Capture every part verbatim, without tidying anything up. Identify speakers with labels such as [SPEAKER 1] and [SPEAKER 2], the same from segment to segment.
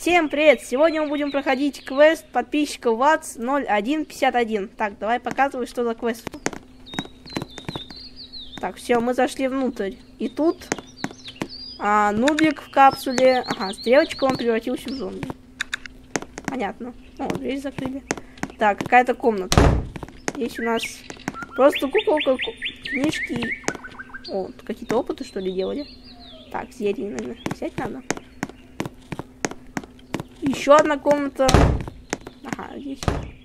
[SPEAKER 1] Всем привет! Сегодня мы будем проходить квест подписчика ВАЦ ноль один пятьдесят один. Так, давай показывай, что за квест. Так, все, мы зашли внутрь. И тут а, нубик в капсуле. Ага, стрелочка, он превратился в зомби. Понятно. О, дверь закрыли. Так, какая-то комната. Здесь у нас просто куколка, книжки. О, какие-то опыты, что ли, делали. Так, зелье, наверное, взять надо. Еще одна комната. Ага, здесь.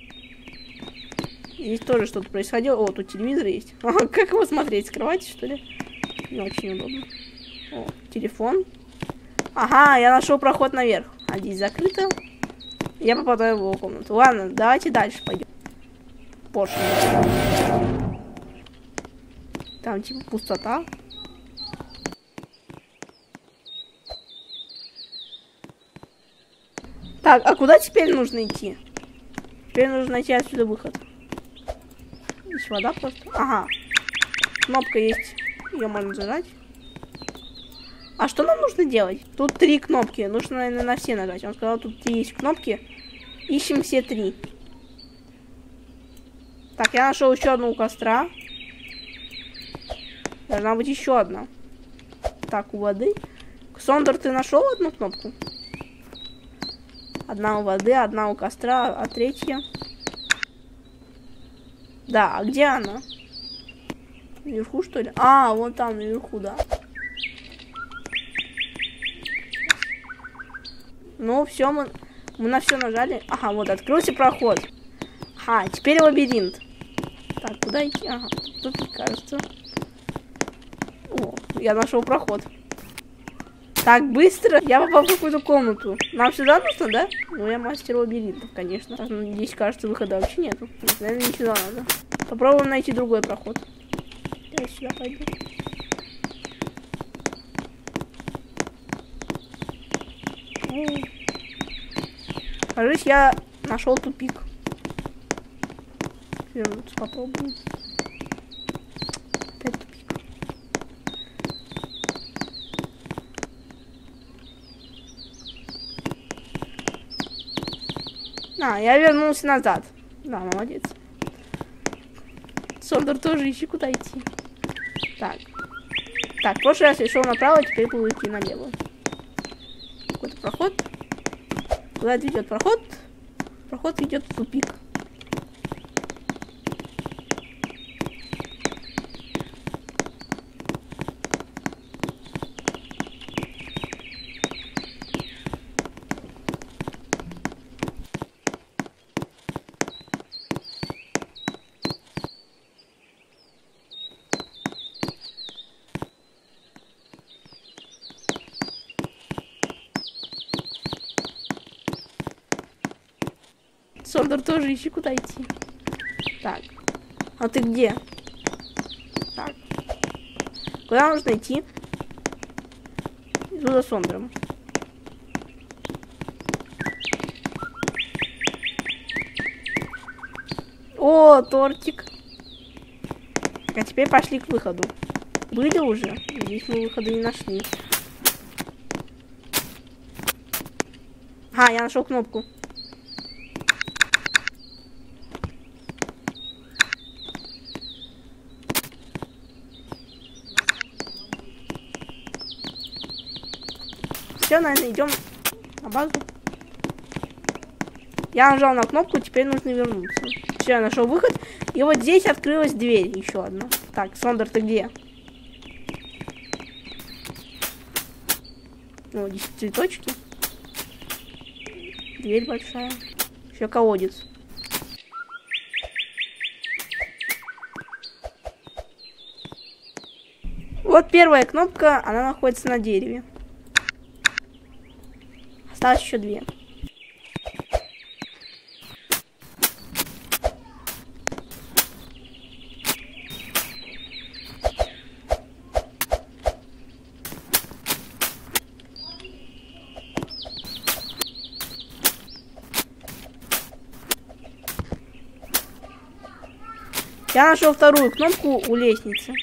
[SPEAKER 1] Здесь тоже что-то происходило. О, тут телевизор есть. Ага, как его смотреть? С кровати, что ли? Не очень удобно. О, телефон. Ага, я нашел проход наверх. А здесь закрыто. Я попадаю в его комнату. Ладно, давайте дальше пойдем. Поршень. Там типа пустота. Так, а куда теперь нужно идти? Теперь нужно найти отсюда выход. Здесь вода просто. Ага. Кнопка есть. Ее можно зажать. А что нам нужно делать? Тут три кнопки. Нужно, наверное, на все нажать. Он сказал, тут есть кнопки. Ищем все три. Так, я нашел еще одну у костра. Должна быть еще одна. Так, у воды. Сондер, ты нашел одну кнопку? Одна у воды, одна у костра, а третья... Да, а где она? Наверху, что ли? А, вон там, наверху, да. Ну, все, мы, мы на все нажали. Ага, вот, открылся проход. Ага, теперь лабиринт. Так, куда идти? Ага, тут, кажется. О, я нашел проход. Так, быстро. Я попал в какую-то комнату. Нам сюда нужно, да? Ну, я мастер лабиринтов, конечно. Здесь, кажется, выхода вообще нету. Наверное, не сюда надо. Попробуем найти другой проход. Я сюда пойду. Кажется, я нашел тупик. Вернуться попробуем. Опять тупик. А, я вернулся назад. Да, молодец. Сондер тоже ищи, куда идти. Так. Так, в прошлый раз я шел направо, теперь буду идти налево. Какой-то проход. Куда ведет проход? Проход ведет в тупик. Сондер тоже ищи, куда идти. Так. А ты где? Так. Куда нужно идти? Иду за Сондером. О, тортик. А теперь пошли к выходу. Были уже? Здесь мы выхода не нашли. А, я нашел кнопку. Все, наверное, идем на базу. Я нажал на кнопку, теперь нужно вернуться. Все, я нашел выход. И вот здесь открылась дверь еще одна. Так, Сондер, ты где? О, здесь цветочки. Дверь большая. Еще колодец. Вот первая кнопка, она находится на дереве. Осталось еще две. Я нашел вторую кнопку у лестницы.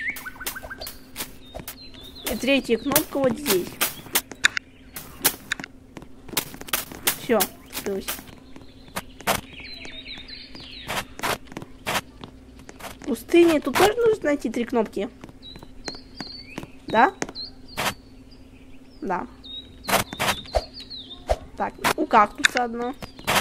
[SPEAKER 1] И третья кнопка вот здесь. Все, открылось. В пустыне тут тоже нужно найти три кнопки. Да? Да. Так, у кактуса одно.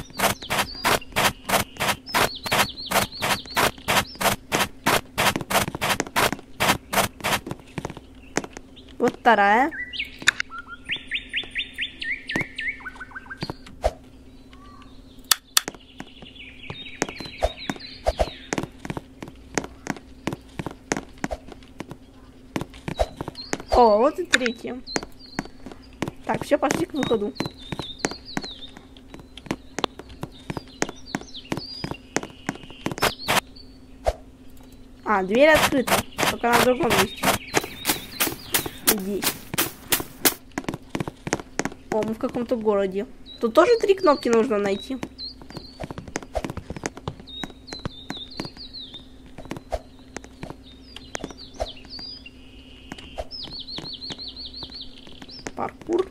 [SPEAKER 1] Вот вторая. О, вот и третья. Так, все, пошли к выходу. А, дверь открыта. Только на другом месте. Здесь. О, мы в каком-то городе. Тут тоже три кнопки нужно найти. Паркур.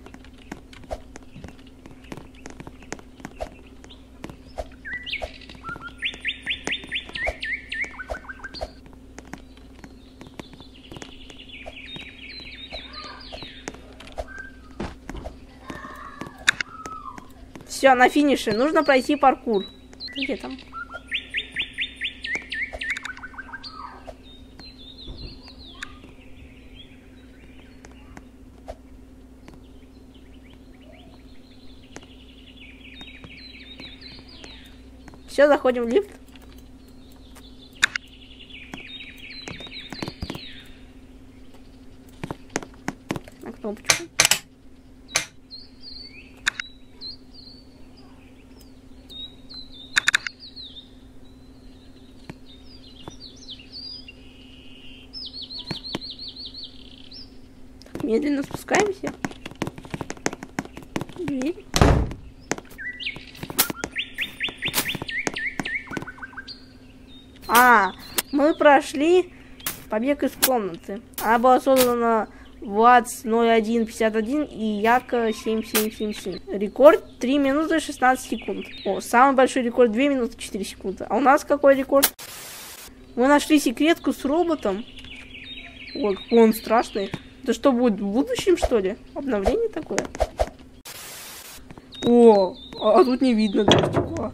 [SPEAKER 1] Все, на финише. Нужно пройти паркур. Где там? Все, заходим в лифт. На кнопочку. Так, медленно спускаемся. Дверь. А, мы прошли побег из комнаты. Она была создана ВАЦ ноль один пятьдесят один и Яка семь семь семь семь. Рекорд три минуты шестнадцать секунд. О, самый большой рекорд две минуты четыре секунды. А у нас какой рекорд? Мы нашли секретку с роботом. Ой, какой он страшный. Это что, будет в будущем, что ли? Обновление такое? О, а, а тут не видно даже стекла.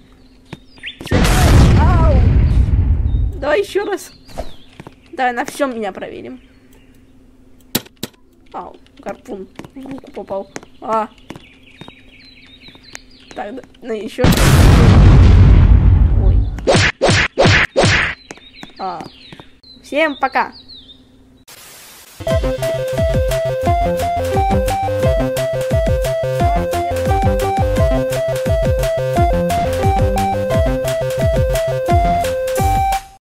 [SPEAKER 1] Давай еще раз. Давай на всем меня проверим. Ау, гарпун в руку попал. А. Так, да, ну еще. Ой. А. Всем пока.